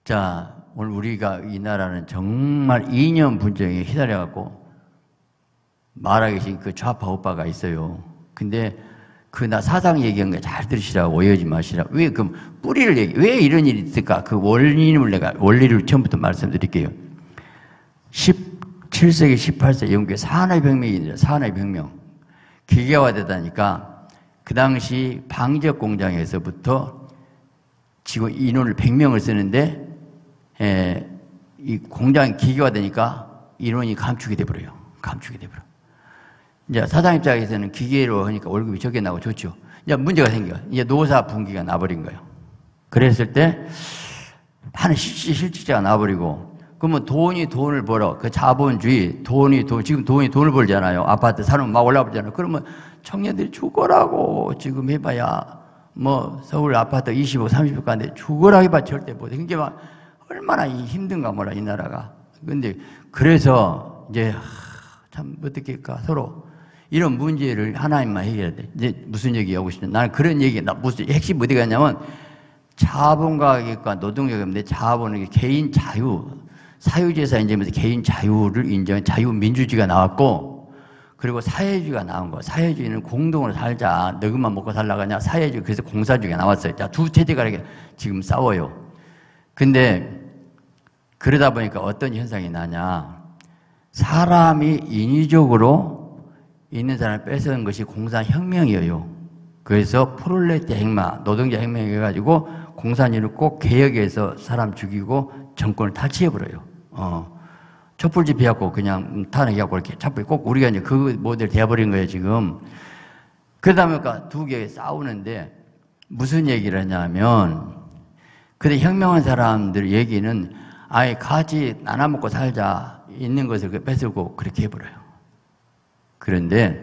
자, 오늘 우리가 이 나라는 정말 이념 분쟁에 휘달려갖고 말하기 계신 그 좌파 오빠가 있어요. 근데 그 나 사상 얘기한 거 잘 들으시라고, 오해하지 마시라. 왜 그 뿌리를 왜 이런 일이 있을까? 그 원리를 처음부터 말씀드릴게요. 17세기, 18세기 영국에 산업혁명이 산업혁명. 기계화되다니까 그 당시 방적 공장에서부터 지금 인원을 100명을 쓰는데 이 공장이 기계화되니까 인원이 감축이 돼버려요. 감축이 돼버려. 이제 사장 입장에서는 기계로 하니까 월급이 적게 나고 좋죠. 이제 문제가 생겨. 이제 노사 분기가 나버린 거예요. 그랬을 때 하는 실직자가 나버리고, 그러면 돈을 벌어. 그 자본주의, 지금 돈을 벌잖아요. 아파트 사면 막 올라버리잖아요. 그러면 청년들이 죽어라고 지금 해봐야 뭐 서울 아파트 25, 30억 가는데 죽어라 해봐 절대 못해. 그게 막 얼마나 힘든가 몰라, 이 나라가. 근데 그래서 이제 참 어떻게 할까, 서로 이런 문제를 하나님만 해결해야 돼. 이제 무슨 얘기 하고 싶냐? 나는 그런 얘기, 무슨 핵심 어디 갔냐면 자본가격과 노동력인데 자본은 개인 자유, 사유재산 인정하면서 개인 자유를 인정한 자유민주주의가 나왔고, 그리고 사회주의가 나온 거. 사회주의는 공동으로 살자. 너희만 먹고 살라고 하냐. 사회주의, 그래서 공산주의가 나왔어요. 자, 두 체제가 이렇게 지금 싸워요. 근데 그러다 보니까 어떤 현상이 나냐. 사람이 인위적으로 있는 사람을 뺏어온 것이 공산혁명이에요. 그래서 프롤레타 혁명, 노동자 혁명이 해가지고 공산주의를 꼭 개혁해서 사람 죽이고 정권을 탈취해버려요. 촛불 집회하고 그냥 탄핵하고 이렇게 촛불 꼭 우리가 이제 그 모델 되어버린 거예요, 지금. 그러다 보니까 두 개 싸우는데 무슨 얘기를 하냐면, 근데 혁명한 사람들 얘기는 아예 같이 나눠 먹고 살자, 있는 것을 뺏고 그렇게 해버려요. 그런데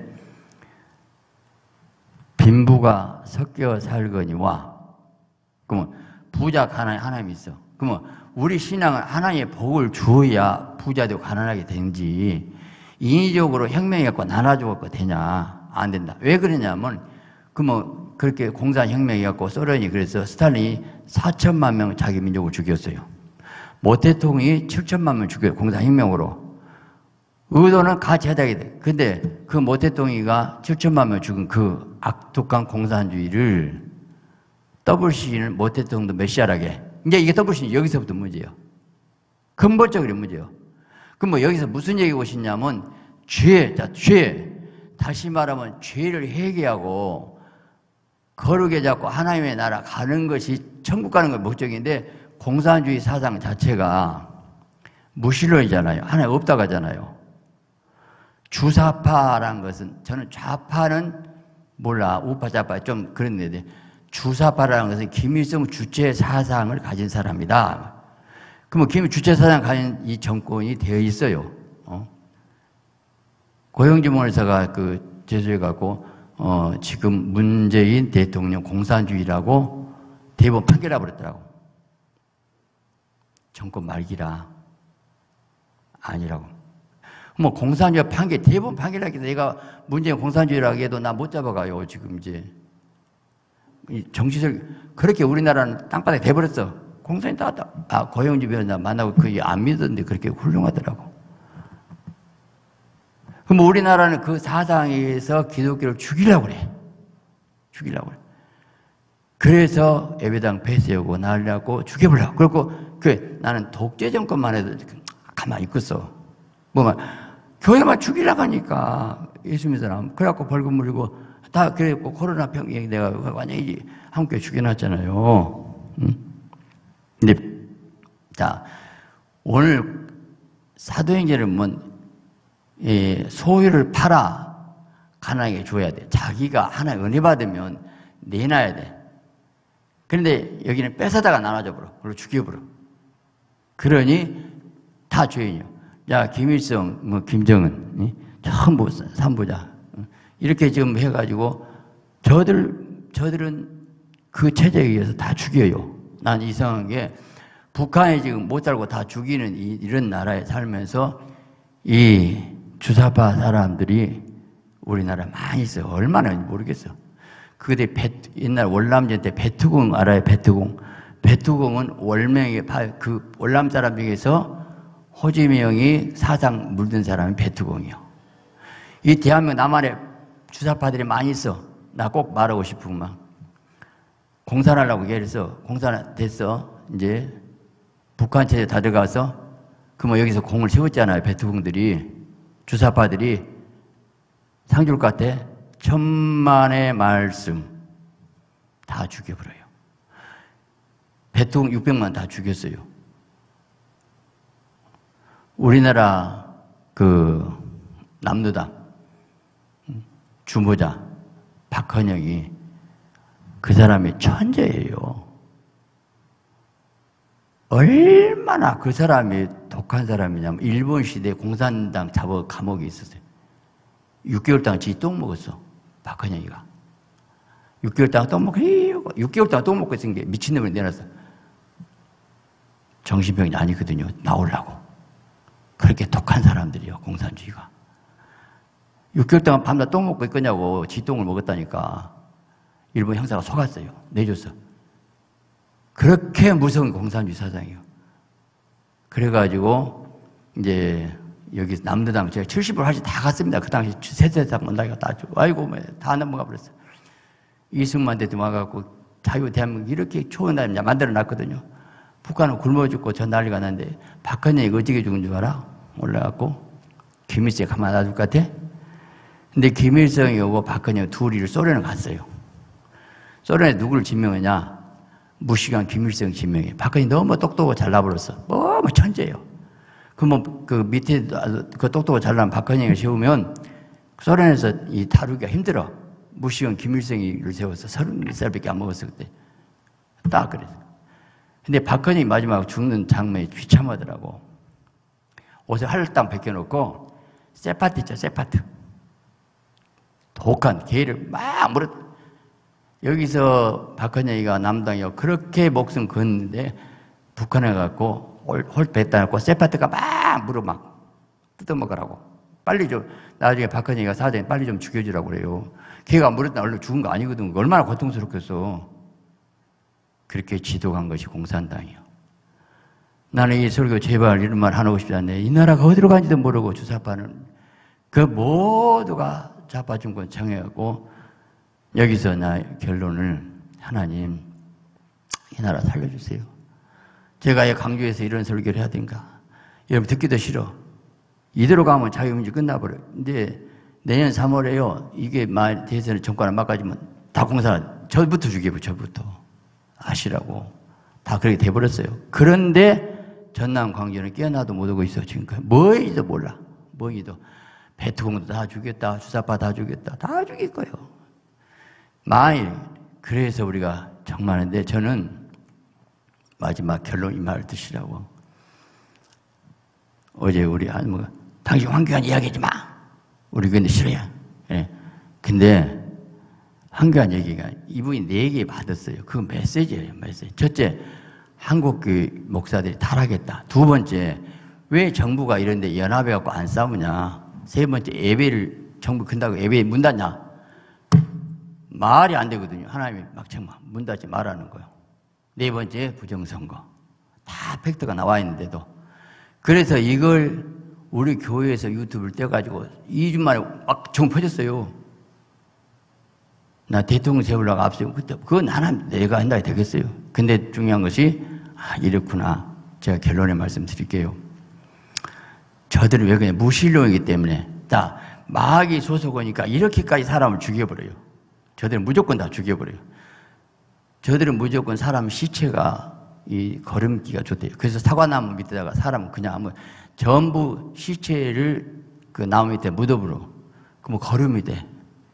빈부가 섞여 살거니와, 그러면 부자 가난이 하나님이 있어. 그러면 우리 신앙은 하나님의 복을 주어야 부자 되고 가난하게 되는지, 인위적으로 혁명해갖고 나눠주고 되냐? 안 된다. 왜 그러냐면, 그러면 그렇게 공산혁명해갖고 소련이 그래서 스탈린이 4천만 명 자기 민족을 죽였어요. 모 대통령이 7천만 명 죽여요. 공산혁명으로. 의도는 같이 해야 돼. 근데 그 모 대통령이가 7천만 명 죽은 그 악독한 공산주의를 WC는 모 대통령도 메시아라게. 이제 이게 WC 여기서부터 문제예요. 근본적인 문제예요. 그럼 뭐 여기서 무슨 얘기하고 싶냐면 죄. 다시 말하면 죄를 회개하고 거룩에 잡고 하나님의 나라 가는 것이 천국 가는 게 목적인데, 공산주의 사상 자체가 무신론이잖아요. 하나님 없다고 하잖아요. 주사파라는 것은, 저는 좌파는 몰라, 우파 좌파 좀 그런데, 주사파라는 것은 김일성 주체 사상을 가진 사람이다. 그러면 김일 주체 사상을 가진 이 정권이 되어 있어요. 고영주 목사가 그 제소해갖고 지금 문재인 대통령 공산주의라고 대법원 판결해 버렸더라고. 정권 말기라. 아니라고. 뭐 공산주의 판결, 대법원 판결하기도 내가 문재인 공산주의라고 해도 나 못 잡아가요, 지금 이제. 정치적, 그렇게 우리나라는 땅바닥에 돼버렸어. 공산이 따왔다. 고영주 변호사 만나고 그 안 믿었는데 그렇게 훌륭하더라고. 그럼 우리나라는 그 사상에서 기독교를 죽이려고 그래. 죽이려고 그래. 그래서 예배당 폐쇄하고 날려고 죽여보려고. 그리고 나는 독재 정권만 해도 가만히 있겠어. 뭐만 교회만 죽이려고 하니까 예수 믿는 사람. 그래갖고 벌금 물리고 다 그래갖고 코로나 병이 내가 완전히 한국교회 죽여놨잖아요. 근데 자, 오늘 사도행전을 보면 소유를 팔아 가난하게 줘야 돼. 자기가 하나 은혜 받으면 내놔야 돼. 그런데 여기는 뺏어다가 나눠줘버려. 그리고 죽여버려. 그러니 다 죄인이요. 야, 김일성, 뭐 김정은, 전부 삼부자 이렇게 지금 해가지고 저들은 그 체제에 의해서 다 죽여요. 난 이상한 게 북한이 지금 못 살고 다 죽이는 이런 나라에 살면서 이 주사파 사람들이 우리나라에 많이 있어요. 얼마나 모르겠어. 그때 옛날 월남전 때 배트공 알아요? 배트공. 배투공은 월명의 그 월남 사람 중에서 호지명이 사상 물든 사람이 배투공이요. 이 대한민국 남한에 주사파들이 많이 있어. 나 꼭 말하고 싶으면 공산을 하려고 얘기해서 공산 됐어. 이제 북한 체제 다 들어가서 그 뭐 여기서 공을 세웠잖아요. 배투공들이 주사파들이 상줄 것 같아. 천만의 말씀 다 죽여버려요. 배투공 600만 다 죽였어요. 우리나라 그 남노당 주모자 박헌영이 그 사람이 천재예요. 얼마나 그 사람이 독한 사람이냐면 일본 시대 공산당 잡아 감옥에 있었어요. 6개월 동안 지 똥 먹었어. 박헌영이가. 6개월 동안 똥 먹고 6개월 동안 똥 먹고 있은 게 미친놈을 내놨어. 정신병이 아니거든요. 나오려고. 그렇게 독한 사람들이요. 공산주의가. 6개월 동안 밤낮 똥 먹고 있겠냐고 지 똥을 먹었다니까. 일본 형사가 속았어요. 내줬어. 그렇게 무서운 공산주의 사상이에요. 그래가지고 이제 여기 남도당 제가 70을 하시 다 갔습니다. 그 당시 세세상 온다니까 다 주고 아이고 다 넘어가 버렸어. 이승만 대통령 와갖고 자유 대한민국 이렇게 좋은 나라 만들어 놨거든요. 북한은 굶어 죽고 전 난리가 났는데 박헌영이 어떻게 죽은 줄 알아? 올라갖고 김일성이 가만 놔둘 것 같아? 근데 김일성이 오고 박헌영 둘이 소련을 갔어요. 소련에 누구를 지명하냐? 무시간 김일성 지명해. 박헌영이 너무 똑똑하고 잘나버렸어. 너무 천재예요. 그 밑에 그 똑똑하고 잘난 박헌영을 세우면 소련에서 이 다루기가 힘들어. 무시간 김일성이를 세워서 31살밖에 안 먹었어 그때. 딱 그랬어. 근데 박헌영이 마지막 죽는 장면이 귀참하더라고. 옷에 할당 벗겨놓고 세파트 있죠, 세파트. 독한 개를 막 물어. 여기서 박헌영이가 남당이요 그렇게 목숨 걷는데 북한에 갖고 홀 뱉다 놓고 세파트가 막 물어 막 뜯어먹으라고. 빨리 좀 나중에 박헌영이가 사장님 빨리 좀 죽여주라고 그래요. 걔가 물었다 얼른 죽은 거 아니거든. 얼마나 고통스럽겠어. 그렇게 지독한 것이 공산당이요. 나는 이 설교 제발 이런 말 하고 싶지 않네. 이 나라가 어디로 간지도 모르고 주사파는 그 모두가 좌파 정권 정해갖고 여기서 나 결론을 하나님 이 나라 살려주세요. 제가 강조해서 이런 설교를 해야 된가? 여러분 듣기도 싫어. 이대로 가면 자유민주 끝나버려요. 근데 내년 3월에요. 이게 대선 정권을 막아주면 다 공산 저부터 죽여요. 저부터. 아시라고. 다 그렇게 돼버렸어요. 그런데 전남 광주는 깨어나도 못하고 있어. 지금까지. 뭐이도 몰라. 뭐이도. 배투공도 다 죽였다. 주사파 다 죽였다. 다 죽일 거예요. 만일 그래서 우리가 정말인데 저는 마지막 결론 이 말을 드시라고. 어제 우리 당신 황교안 이야기하지 마. 우리 근데 싫어요. 예. 근데 황교안 얘기가 이분이 4개 받았어요. 그 메시지예요. 메시지. 첫째, 한국교회 목사들이 타락했다. 두 번째, 왜 정부가 이런데 연합해갖고 안 싸우냐. 세 번째, 예배를 정부 큰다고 예배 문 닫냐. 말이 안 되거든요. 하나님이 막창 문 닫지 말라는 거예요. 네 번째, 부정선거. 다 팩트가 나와 있는데도. 그래서 이걸 우리 교회에서 유튜브를 떼가지고 2주 만에 막 정 퍼졌어요. 나 대통령 세우려고 앞세우고 그때 그건 하나님 내가 한다고 되겠어요. 근데 중요한 것이 이렇구나. 제가 결론의 말씀 드릴게요. 저들은 왜 그냥 무신론이기 때문에 다 마귀 소속 오니까 이렇게까지 사람을 죽여버려요. 저들은 무조건 다 죽여버려요. 저들은 무조건 사람 시체가 이 걸음기가 좋대요. 그래서 사과나무 밑에다가 사람 그냥 전부 시체를 그 나무 밑에 무덤으로 그럼 걸음이 돼.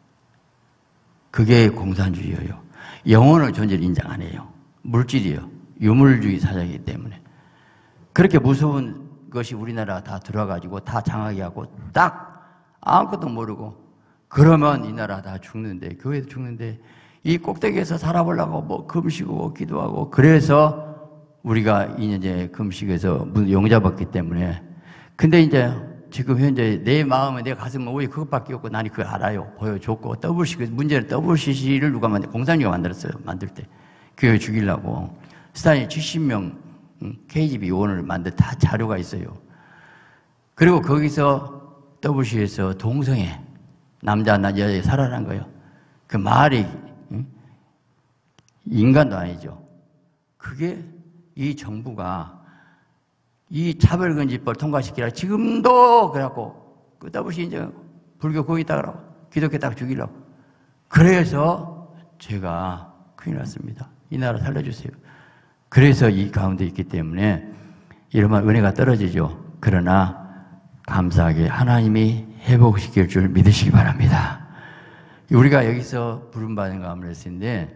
그게 공산주의예요. 영혼의 존재를 인정 안 해요. 물질이에요. 유물주의 사상이기 때문에. 그렇게 무서운 것이 우리나라가 다 들어와가지고 다 장악이 하고 딱 아무것도 모르고 그러면 이 나라 다 죽는데 교회도 죽는데 이 꼭대기에서 살아보려고 금식하고 기도하고 그래서 우리가 2년째 금식에서 용잡았기 때문에 근데 이제 지금 현재 내 마음에 내 가슴은 오히려 그것밖에 없고 나는 그걸 알아요. 보여줬고 문제는 WCC를 누가 공산주의가 만들었어요. 만들 때 교회 죽이려고 스타린이 70명 KGB 요원을 만든 다 자료가 있어요. 그리고 거기서 WC에서 동성애 남자 여자 살아난 거예요. 그 말이 인간도 아니죠. 그게 이 정부가 이 차별금지법 통과시키라 지금도 그래갖고 끝없이 이제 불교 거기 있다고 기독교 딱 죽이려고. 그래서 제가 큰일 났습니다. 이 나라 살려주세요. 그래서 이 가운데 있기 때문에 이러면 은혜가 떨어지죠. 그러나 감사하게 하나님이 회복시킬 줄 믿으시기 바랍니다. 우리가 여기서 부름받은 가문을 했는데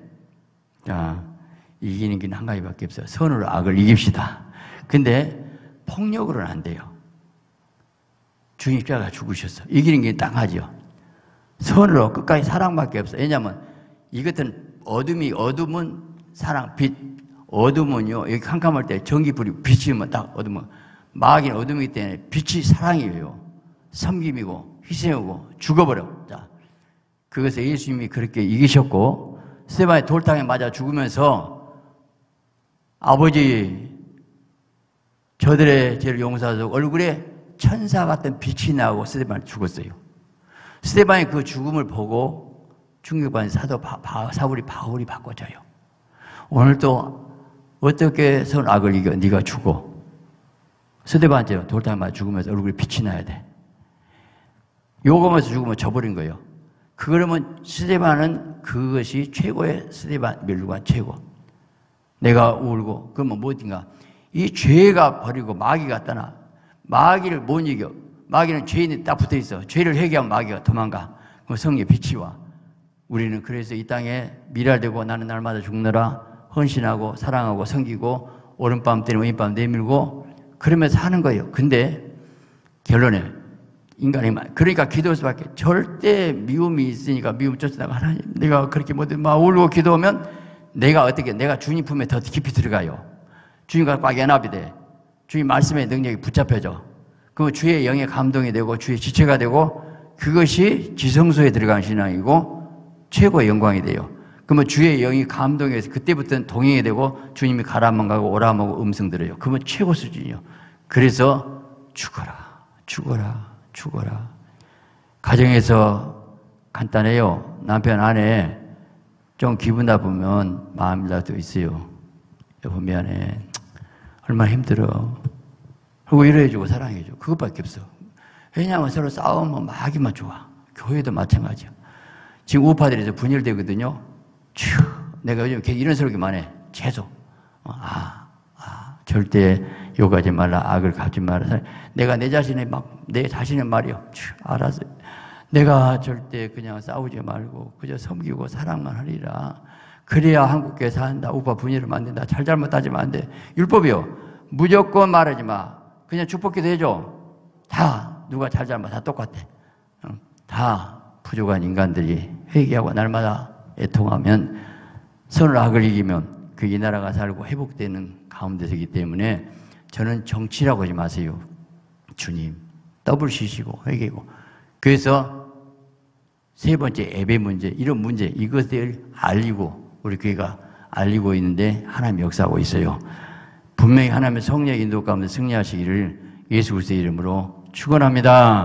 이기는 길은 한 가지밖에 없어요. 선으로 악을 이깁시다. 근데 폭력으로는 안 돼요. 주님 십자가 죽으셨어. 이기는 길은 딱 하죠. 선으로 끝까지 사랑밖에 없어. 왜냐하면 이것은 어둠은 사랑, 빛. 어둠은요, 여기 캄캄할 때 전기불이 빛이면 딱 어둠은. 마귀는 어둠이기 때문에 빛이 사랑이에요. 섬김이고, 희생이고, 죽어버려. 자, 그것을 예수님이 그렇게 이기셨고, 스데반이 돌탕에 맞아 죽으면서 아버지, 저들의 죄를 용서하소서 얼굴에 천사 같은 빛이 나고 스데반이 죽었어요. 스데반이 그 죽음을 보고 충격받은 사울이 바울이 바꿔줘요. 오늘 또 어떻게 선 악을 이겨? 네가 죽어. 스데반한테 돌탕에 맞아 죽으면서 얼굴에 빛이 나야 돼. 욕하면서 죽으면 져버린 거예요. 그러면 스데반은 그것이 최고의 스데반 멸류관 최고. 내가 울고 그러면 뭐든가 이 죄가 버리고 마귀가 떠나. 마귀를 못 이겨. 마귀는 죄인이 딱 붙어 있어. 죄를 회개하면 마귀가 도망가. 그 성령의 빛이 와. 우리는 그래서 이 땅에 미랄되고 나는 날마다 죽느라 헌신하고 사랑하고 섬기고 오른밤 때리면 왼밤 내밀고 그러면서 하는 거예요. 근데 결론에 인간이 그러니까 기도할 수밖에 절대 미움이 있으니까 미움 쫓아다가 하나님 내가 그렇게 못해 막 울고 기도하면 내가 주님 품에 더 깊이 들어가요. 주님과 꽉 연합이 돼. 주님 말씀의 능력이 붙잡혀져. 그 주의 영의 감동이 되고 주의 지체가 되고 그것이 지성소에 들어간 신앙이고 최고의 영광이 돼요. 그러면 주의 영이 감동해서 그때부터는 동행이 되고 주님이 가라만 가고 오라만 가고 음성 들어요. 그러면 최고 수준이요. 그래서 죽어라. 가정에서 간단해요. 남편 아내 좀 기분 나쁘면 마음이라도 있어요. 여보 미안해. 얼마나 힘들어. 그리고 위로해주고 사랑해주고 그것밖에 없어. 왜냐하면 서로 싸우면 막 하기만 좋아. 교회도 마찬가지야. 지금 우파들에서 분열되거든요. 내가 요즘 계속 이런 소리만 해. 계속. 절대 욕하지 말라. 악을 갚지 말라. 내가 내 자신의 말이요. 알았어. 내가 절대 그냥 싸우지 말고 그저 섬기고 사랑만 하리라. 그래야 한국교회 산다. 우파 분열을 만든다. 잘못 따지면 안 돼. 율법이요. 무조건 말하지 마. 그냥 축복기도 해줘. 다 누가 잘못 다 똑같아. 다 부족한 인간들이 회개하고 날마다 애통하면 선을 악을 이기면 그 이 나라가 살고 회복되는 가운데서이기 때문에 저는 정치라고 하지 마세요. 주님 더블 쉬시고 회개고. 그래서 세 번째 예배 문제 이런 문제 이것을 알리고 우리 교회가 알리고 있는데 하나님 역사하고 있어요. 분명히 하나님의 성령의 인도 가운데 승리하시기를 예수 그리스도의 이름으로 축원합니다.